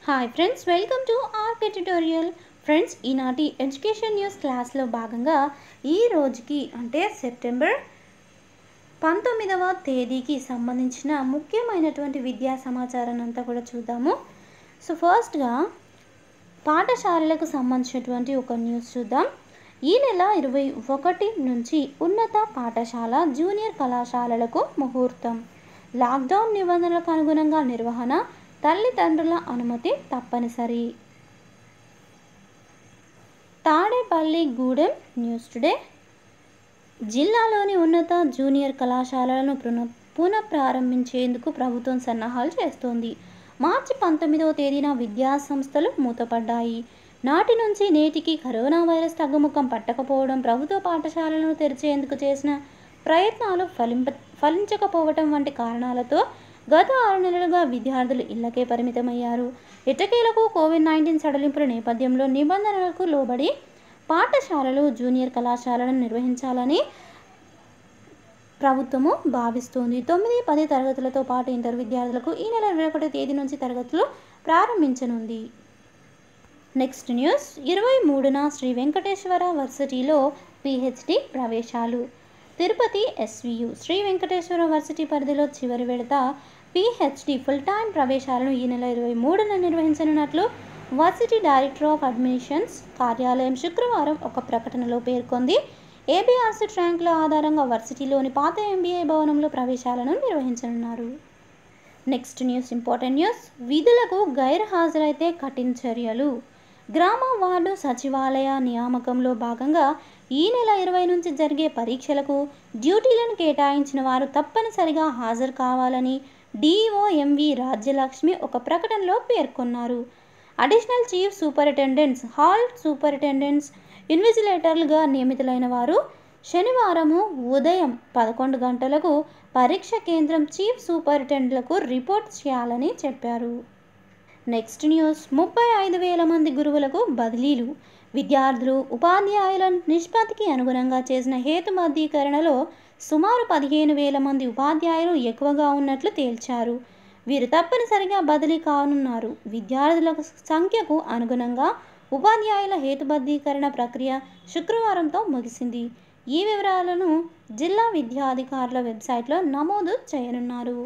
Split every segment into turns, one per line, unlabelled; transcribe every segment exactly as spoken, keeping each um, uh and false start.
Hi friends, welcome to RK tutorial. Friends, ఈనాటి education news క్లాస్లో భాగంగా ఈ రోజుకి అంటే సెప్టెంబర్ పంతొమ్మిదవ తేదీకి సంబంధించిన ముఖ్యమైనటువంటి విద్యా సమాచారాన్ని అంతా కూడా చూద్దాము. సో ఫస్ట్గా పాఠశాలలకు సంబంధించినటువంటి ఒక న్యూస్ చూద్దాం. ఈ నెల ఇరవై ఒకటి నుంచి ఉన్నత పాఠశాల జూనియర్ కళాశాలలకు ముహూర్తం. లాక్డౌన్ నిబంధనలకు అనుగుణంగా నిర్వహణ, తల్లిదండ్రుల అనుమతి తప్పనిసరి. Tadepalligudem news today. జిల్లాలోని ఉన్నత జూనియర్ కళాశాలలను పున పునఃప్రారంభించేందుకు ప్రభుత్వం సన్నాహాలు చేస్తోంది. మార్చి పంతొమ్మిదవ తేదీన విద్యా సంస్థలు మూతపడ్డాయి. నాటి నుంచి నేటికి కరోనా వైరస్ తగ్గుముఖం పట్టకపోవడం, ప్రభుత్వ పాఠశాలలను తెరిచేందుకు చేసిన ప్రయత్నాలు ఫలింప ఫలించకపోవటం వంటి కారణాలతో గత ఆరు నెలలుగా విద్యార్థులు ఇళ్లకే పరిమితమయ్యారు. ఎట్టకేలకు కోవిడ్ నైన్టీన్ సడలింపుల నేపథ్యంలో నిబంధనలకు లోబడి పాఠశాలలు, జూనియర్ కళాశాలను నిర్వహించాలని ప్రభుత్వము భావిస్తోంది. తొమ్మిది పది తరగతులతో పాటు ఇంటర్ విద్యార్థులకు ఈ నెల ఇరవై ఒకటో తేదీ నుంచి తరగతులు ప్రారంభించనుంది. Next news. ఇరవై మూడున శ్రీ వెంకటేశ్వర వర్సిటీలో పిహెచ్డి ప్రవేశాలు. తిరుపతి ఎస్వియు శ్రీ వెంకటేశ్వర వర్సిటీ పరిధిలో చివరి విడత పిహెచ్డి ఫుల్ టైం ప్రవేశాలను ఈ నెల ఇరవై మూడున నిర్వహించనున్నట్లు వర్సిటీ డైరెక్టర్ ఆఫ్ అడ్మిషన్స్ కార్యాలయం శుక్రవారం ఒక ప్రకటనలో పేర్కొంది. ఏబిఆర్సి ర్యాంకుల ఆధారంగా వర్సిటీలోని పాత ఎంబీఏ భవనంలో ప్రవేశాలను నిర్వహించనున్నారు. Next news, important news. విధులకు గైర్హాజరైతే కఠిన చర్యలు. గ్రామ వార్డు సచివాలయ నియామకంలో భాగంగా ఈ నెల ఇరవై నుంచి జరిగే పరీక్షలకు డ్యూటీలను కేటాయించిన వారు తప్పనిసరిగా హాజరు కావాలని డిఈఓ ఎంవి రాజ్యలక్ష్మి ఒక ప్రకటనలో పేర్కొన్నారు. Additional chief superintendents, hall superintendents, ఇన్విజిలేటర్లుగా నియమితులైన వారు శనివారము ఉదయం పదకొండు గంటలకు పరీక్ష కేంద్రం చీఫ్ సూపరింటెండెంట్లకు రిపోర్ట్ చేయాలని చెప్పారు. Next news. ముప్పై ఐదు వేల మంది గురువులకు బదిలీలు. విద్యార్థులు, ఉపాధ్యాయుల నిష్పత్తికి అనుగుణంగా చేసిన హేతుబద్ధీకరణలో సుమారు పదిహేను వేల మంది ఉపాధ్యాయులు ఎక్కువగా ఉన్నట్లు తేల్చారు. వీరు తప్పనిసరిగా బదిలీ కానున్నారు. విద్యార్థుల సంఖ్యకు అనుగుణంగా ఉపాధ్యాయుల హేతుబద్ధీకరణ ప్రక్రియ శుక్రవారంతో ముగిసింది. ఈ వివరాలను జిల్లా విద్యాధికారుల వెబ్సైట్లో నమోదు చేయనున్నారు.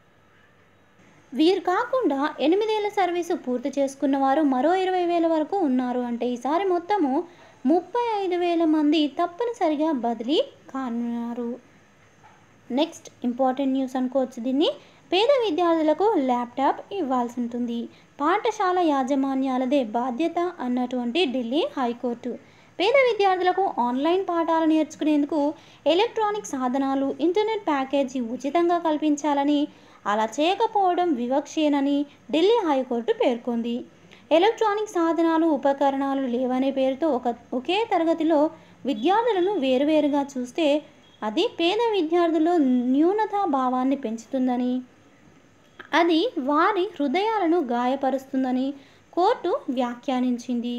వీరు కాకుండా ఎనిమిదేళ్ల సర్వీసు పూర్తి చేసుకున్న వారు మరో ఇరవై వేల వరకు ఉన్నారు. అంటే ఈసారి మొత్తము ముప్పై ఐదు వేల మంది తప్పనిసరిగా బదిలీ కానున్నారు. నెక్స్ట్ ఇంపార్టెంట్ న్యూస్ అనుకోవచ్చు దీన్ని. పేద విద్యార్థులకు ల్యాప్టాప్ ఇవ్వాల్సి ఉంటుంది. పాఠశాల యాజమాన్యాలదే బాధ్యత అన్నటువంటి ఢిల్లీ హైకోర్టు. పేద విద్యార్థులకు ఆన్లైన్ పాఠాలు నేర్చుకునేందుకు ఎలక్ట్రానిక్ సాధనాలు, ఇంటర్నెట్ ప్యాకేజీ ఉచితంగా కల్పించాలని, అలా చేయకపోవడం వివక్షేనని ఢిల్లీ హైకోర్టు పేర్కొంది. ఎలక్ట్రానిక్ సాధనాలు, ఉపకరణాలు లేవనే పేరుతో ఒక ఒకే తరగతిలో విద్యార్థులను వేరువేరుగా చూస్తే అది పేద విద్యార్థుల్లో న్యూనతా భావాన్ని పెంచుతుందని, అది వారి హృదయాలను గాయపరుస్తుందని కోర్టు వ్యాఖ్యానించింది.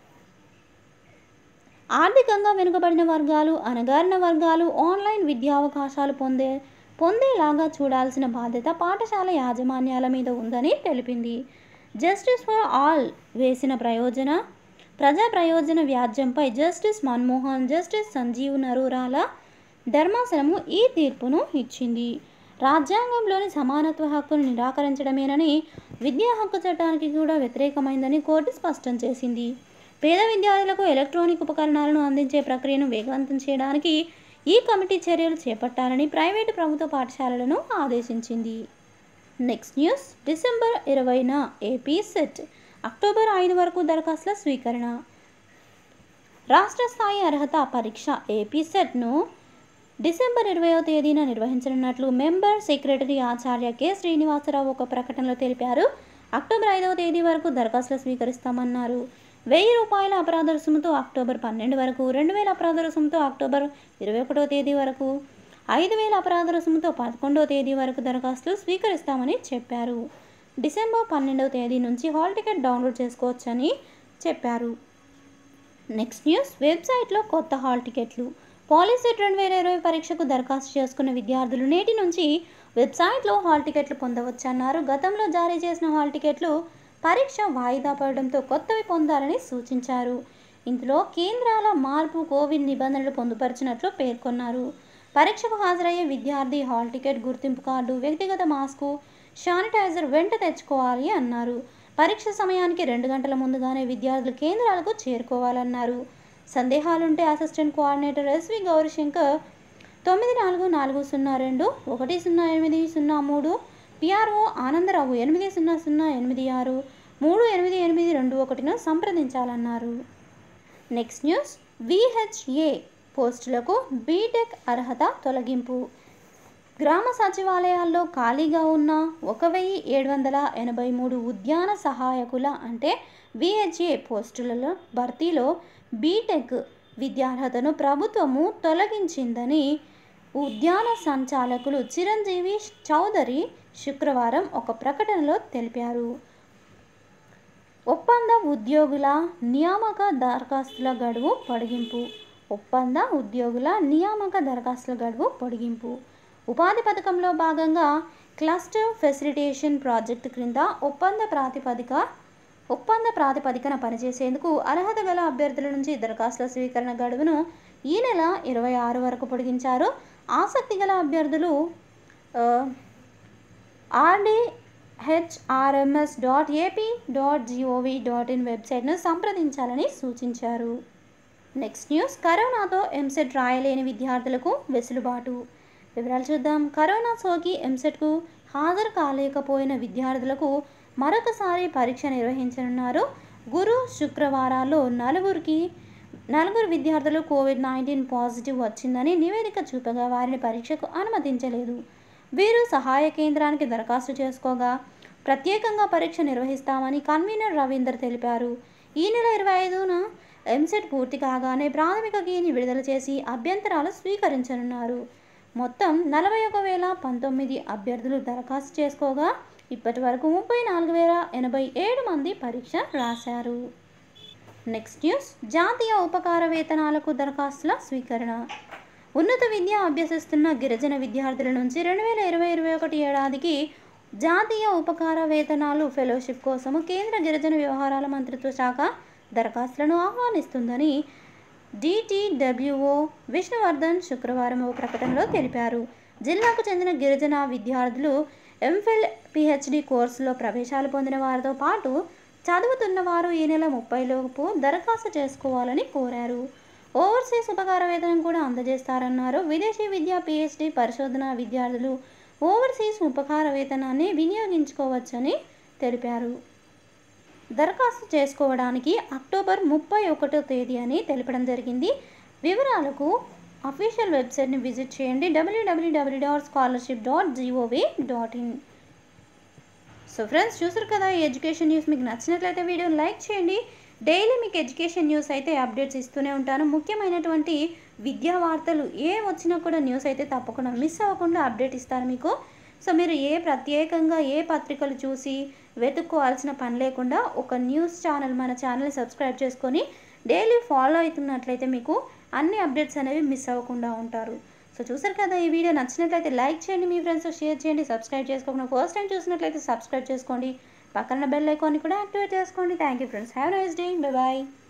ఆర్థికంగా వెనుకబడిన వర్గాలు, అణగారిన వర్గాలు ఆన్లైన్ విద్యావకాశాలు పొందే పొందేలాగా చూడాల్సిన బాధ్యత పాఠశాల యాజమాన్యాల మీద ఉందని తెలిపింది. జస్టిస్ ఫర్ ఆల్ వేసిన ప్రయోజన ప్రజా ప్రయోజన వ్యాజ్యంపై జస్టిస్ మన్మోహన్, జస్టిస్ సంజీవ్ నరూరాల ధర్మాసనము ఈ తీర్పును ఇచ్చింది. రాజ్యాంగంలోని సమానత్వ హక్కును నిరాకరించడమేనని, విద్యా హక్కు చట్టానికి కూడా వ్యతిరేకమైందని కోర్టు స్పష్టం చేసింది. పేద విద్యార్థులకు ఎలక్ట్రానిక్ ఉపకరణాలను అందించే ప్రక్రియను వేగవంతం చేయడానికి ఈ కమిటీ చర్యలు చేపట్టాలని ప్రైవేటు, ప్రభుత్వ పాఠశాలలను ఆదేశించింది. Next news. డిసెంబర్ ఇరవైన ఏపీ సెట్, అక్టోబర్ ఐదు వరకు దరఖాస్తుల స్వీకరణ. రాష్ట్ర స్థాయి అర్హత పరీక్ష ఏపీ సెట్ను డిసెంబర్ ఇరవైవ తేదీన నిర్వహించనున్నట్లు మెంబర్ సెక్రటరీ ఆచార్య కె శ్రీనివాసరావు ఒక ప్రకటనలో తెలిపారు. అక్టోబర్ ఐదవ తేదీ వరకు దరఖాస్తులు స్వీకరిస్తామన్నారు. వెయ్యి రూపాయల అపరాధ రుసుముతో అక్టోబర్ పన్నెండు వరకు, రెండు వేల అపరాధ రుసుముతో అక్టోబర్ ఇరవై ఒకటో తేదీ వరకు, ఐదు వేల అపరాధ రుసుముతో పదకొండవ తేదీ వరకు దరఖాస్తులు స్వీకరిస్తామని చెప్పారు. డిసెంబర్ పన్నెండవ తేదీ నుంచి హాల్ టికెట్ డౌన్లోడ్ చేసుకోవచ్చని చెప్పారు. Next news. వెబ్సైట్లో కొత్త హాల్ టికెట్లు. పాలిసెట్ రెండు వేల ఇరవై పరీక్షకు దరఖాస్తు చేసుకున్న విద్యార్థులు నేటి నుంచి వెబ్సైట్లో హాల్ టికెట్లు పొందవచ్చన్నారు. గతంలో జారీ చేసిన హాల్ టికెట్లు పరీక్ష వాయిదా పడడంతో కొత్తవి పొందాలని సూచించారు. ఇందులో కేంద్రాల మార్పు, కోవిడ్ నిబంధనలు పొందుపరిచినట్లు పేర్కొన్నారు. పరీక్షకు హాజరయ్యే విద్యార్థి హాల్ టికెట్, గుర్తింపు కార్డు, వ్యక్తిగత మాస్కు, శానిటైజర్ వెంట తెచ్చుకోవాలి అన్నారు. పరీక్ష సమయానికి రెండు గంటల ముందుగానే విద్యార్థులు కేంద్రాలకు చేరుకోవాలన్నారు. సందేహాలుంటే అసిస్టెంట్ కోఆర్డినేటర్ ఎస్వి గౌరీశంకర్ తొమ్మిది నాలుగు నాలుగు సున్నా రెండు ఒకటి సున్నా ఎనిమిది సున్నా మూడు, పిఆర్ఓ ఆనందరావు ఎనిమిది సున్నా సున్నా ఎనిమిది ఆరు మూడు ఎనిమిది ఎనిమిది రెండు ఒకటిను సంప్రదించాలన్నారు. నెక్స్ట్ న్యూస్, విహెచ్ఏ పోస్టులకు బీటెక్ అర్హత తొలగింపు. గ్రామ సచివాలయాల్లో ఖాళీగా ఉన్న ఒక వెయ్యి ఏడు వందల ఎనభై మూడు ఉద్యాన సహాయకుల అంటే విహెచ్ఏ పోస్టులలో భర్తీలో బీటెక్ విద్యార్హతను ప్రభుత్వము తొలగించిందని ఉద్యాన సంచాలకులు చిరంజీవి చౌదరి శుక్రవారం ఒక ప్రకటనలో తెలిపారు. ఒప్పంద ఉద్యోగుల నియామక దరఖాస్తుల గడువు పొడిగింపు. ఒప్పంద ఉద్యోగుల నియామక దరఖాస్తుల గడువు పొడిగింపు. ఉపాధి పథకంలో భాగంగా క్లస్టర్ ఫెసిలిటేషన్ ప్రాజెక్టు క్రింద ఒప్పంద ప్రాతిపదిక ఒప్పంద ప్రాతిపదికన పనిచేసేందుకు అర్హత గల అభ్యర్థుల నుంచి దరఖాస్తుల స్వీకరణ గడువును ఈ నెల ఇరవై ఆరు వరకు పొడిగించారు. ఆసక్తి గల అభ్యర్థులు RDHRMS dot AP dot GOV dot IN వెబ్సైట్ను సంప్రదించాలని సూచించారు. నెక్స్ట్ న్యూస్, కరోనాతో ఎంసెట్ రాయలేని విద్యార్థులకు వెసులుబాటు. వివరాలు చూద్దాం. కరోనా సోకి ఎంసెట్కు హాజరు కాలేకపోయిన విద్యార్థులకు మరొకసారి పరీక్ష నిర్వహించనున్నారు. గురు శుక్రవారాల్లో నలుగురికి నలుగురు విద్యార్థులు కోవిడ్ నైన్టీన్ పాజిటివ్ వచ్చిందని నివేదిక చూపగా వారిని పరీక్షకు అనుమతించలేదు. వీరు సహాయ కేంద్రానికి దరఖాస్తు చేసుకోగా ప్రత్యేకంగా పరీక్ష నిర్వహిస్తామని కన్వీనర్ రవీందర్ తెలిపారు. ఈ నెల ఇరవై ఐదున ఎంసెట్ పూర్తి కాగానే ప్రాథమిక కీని విడుదల చేసి అభ్యంతరాలు స్వీకరించనున్నారు. మొత్తం నలభై ఒక వేల పంతొమ్మిది అభ్యర్థులు దరఖాస్తు చేసుకోగా ఇప్పటి వరకు ముప్పై నాలుగు వేల ఎనభై ఏడు మంది పరీక్ష రాశారు. నెక్స్ట్ న్యూస్, జాతీయ ఉపకార వేతనాలకు దరఖాస్తుల స్వీకరణ. ఉన్నత విద్య అభ్యసిస్తున్న గిరిజన విద్యార్థుల నుంచి రెండు వేల ఇరవై ఇరవై ఒకటి ఏడాదికి జాతీయ ఉపకార వేతనాలు ఫెలోషిప్ కోసము కేంద్ర గిరిజన వ్యవహారాల మంత్రిత్వ శాఖ దరఖాస్తులను ఆహ్వానిస్తుందని డిటిడబ్ల్యూఓ విష్ణువర్ధన్ శుక్రవారం ఒక ప్రకటనలో తెలిపారు. జిల్లాకు చెందిన గిరిజన విద్యార్థులు ఎంఫిల్, పిహెచ్డి కోర్సులో ప్రవేశాలు పొందిన వారితో పాటు చదువుతున్న వారు ఈ నెల ముప్పైలోపు దరఖాస్తు చేసుకోవాలని కోరారు. ఓవర్సీస్ ఉపకార వేతనం కూడా అందజేస్తారన్నారు. విదేశీ విద్య, పిహెచ్డి, పరిశోధన విద్యార్థులు ఓవర్సీస్ ఉపకార వేతనాన్ని వినియోగించుకోవచ్చని తెలిపారు. దరఖాస్తు చేసుకోవడానికి అక్టోబర్ ముప్పై ఒకటో తేదీ అని తెలపడం జరిగింది. వివరాలకు అఫీషియల్ వెబ్సైట్ని విజిట్ చేయండి, WWW dot scholarship dot GOV dot IN. So friends, చూసారు కదా, ఈ ఎడ్యుకేషన్ న్యూస్ మీకు నచ్చినట్లయితే వీడియోని లైక్ చేయండి. డైలీ మీకు ఎడ్యుకేషన్ న్యూస్ అయితే అప్డేట్స్ ఇస్తూనే ఉంటాను. ముఖ్యమైనటువంటి విద్యా వార్తలు ఏ వచ్చినా కూడా న్యూస్ అయితే తప్పకుండా మిస్ అవ్వకుండా అప్డేట్ ఇస్తాను మీకు. సో మీరు ఏ ప్రత్యేకంగా ఏ పత్రికలు చూసి వెతుక్కోవాల్సిన పని లేకుండా ఒక న్యూస్ ఛానల్ మన ఛానల్ని సబ్స్క్రైబ్ చేసుకొని డైలీ ఫాలో అవుతున్నట్లయితే మీకు అన్ని అప్డేట్స్ అనేవి మిస్ అవ్వకుండా ఉంటారు. సో చూసారు కదా, ఈ వీడియో నచ్చినట్లయితే లైక్ చేయండి, మీ ఫ్రెండ్స్తో షేర్ చేయండి. సబ్స్క్రైబ్ చేసుకోకుండా ఫస్ట్ టైం చూసినట్లయితే సబ్స్క్రైబ్ చేసుకోండి. పక్కన బెల్ ఐకాన్ని కూడా యాక్టివేట్ చేసుకోండి. Thank you friends, have nice day, bye bye.